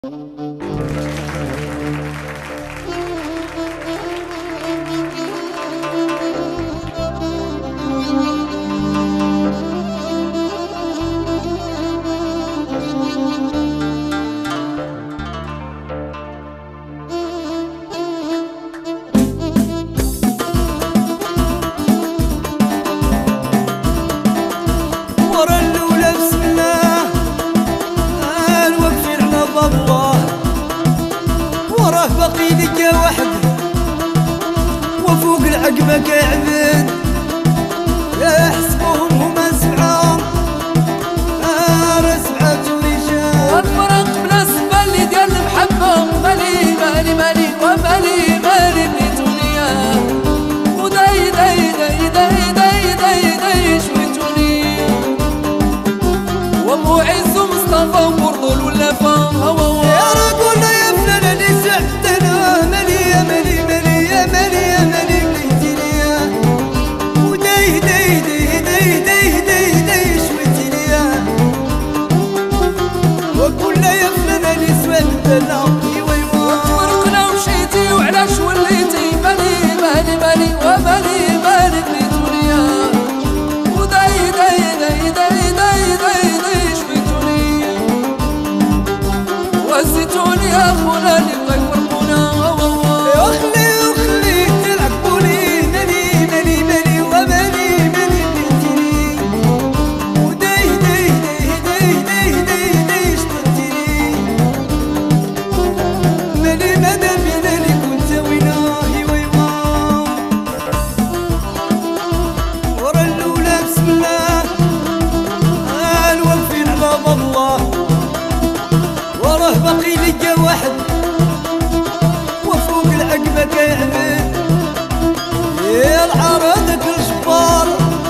باقي لك وحد وفوق العقبة كعبين يحسبوهم هما سبعة سبعة رجال والفرق بلا سبالي ديال المحبة مالي مالي مالي ومالي مالي بنيتونيا وداي داي داي داي داي داي داي شويتوني وابو عز ومصطفى وبرضو والوفا يا رجل يا فلان اللي سعدتنا مالي مالي مالي يا مالي يا مالي بنيتينيا وداي داي داي داي داي داي داي شويتينيا وكل يا فلان اللي سعدتنا وتفرقنا ومشيتي وعلاش وليتي مالي مالي مالي ومالي مالي بنيتونيا وداي داي داي داي داي داي داي شويتوني وزيتوني يا خونا اللي بغا يفرقونا وخلي تلعبوني مالي مالي مالي ومالي مالي بنتيني وداي داي داي داي داي داي داي شطرتيني مالي ماذا بينا اللي كنت وينا ويما ورا الاولى بسم الله الوقفين على باب الله وراه باقي ليا واحد وفوق العقبة كيعمل يا العرادك الجبار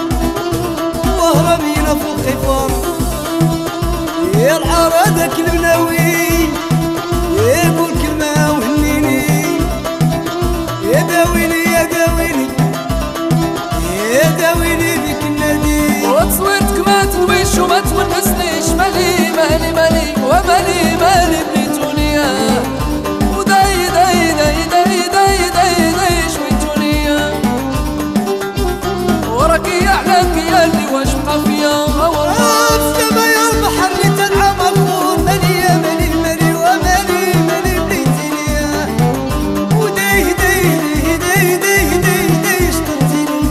وهربينا فوق الخفار يا العرادك المناوي يقول كلمة وهنيني يا داويني يا داويني يا داويني بك النادي وتصويرتك ما تنويش وما تونسنيش مالي مالي مالي ومالي مالي بنيتونيا وداي داي داي داي داي داي داي شويتونيا وراكي احلاك يا اللي واش بقى فيا السما يا البحر اللي تنعم الطول مالي يا مالي مالي ومالي مالي بنيتينيا وداي داي داي داي داي داي شطرتيني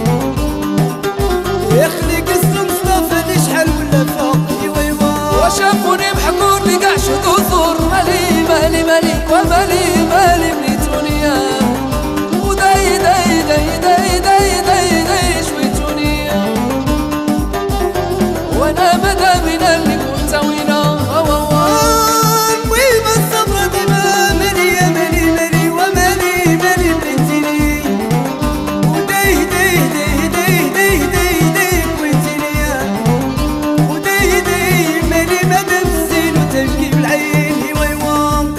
يا خلي قصة مصطفى اللي شحال ولا فوقي ويما وشافوني محقور لي كاع شدو ثور مالي مالي مالي ومالي مالي بنيتونيا وداي داي داي داي داي داي داي شويتونيا وانا مدامنا اللي كنت وينا المهم الصبر ديما مالي يا مالي مالي ومالي مالي بنيتيني وداي داي داي داي داي داي داي كويتينيا وداي داي مالي مادام الزين وتبكي بالعين ويوام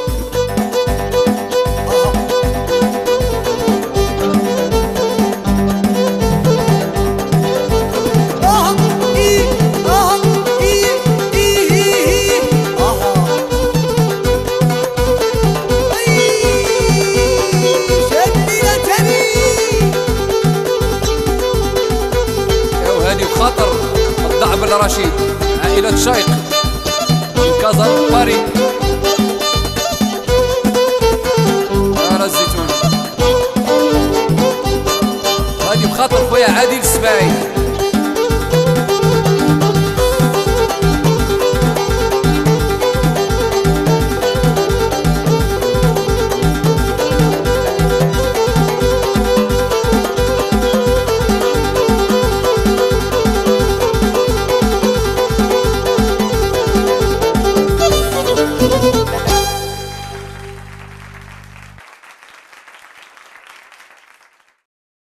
وهذه بخاطر الضعب الرشيد عائلة شايق من كازا باري دار الزيتون. وهذه بخاطر خويا عادل السباعي